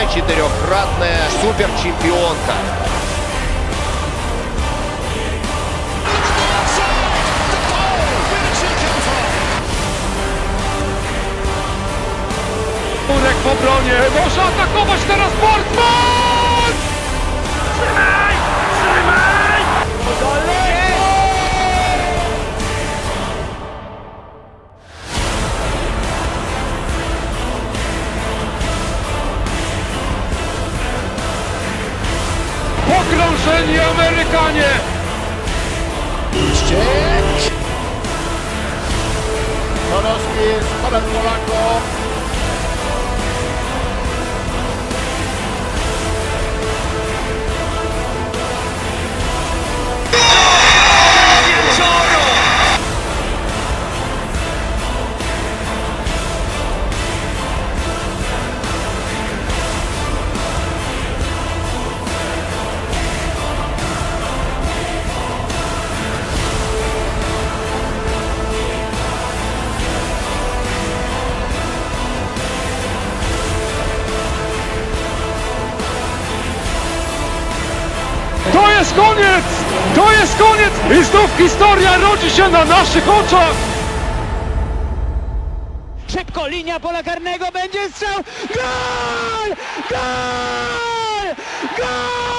четырехкратная суперчемпионка. Murek w obronie, może atakować teraz Portman! Trzymaj! Trzymaj! Pokrążeni Amerykanie! Ściek! Konowski jest ponad Polakom. To jest koniec! To jest koniec! I znów historia rodzi się na naszych oczach! Szybko, linia pola karnego, będzie strzał! Gol! Gol! Gol!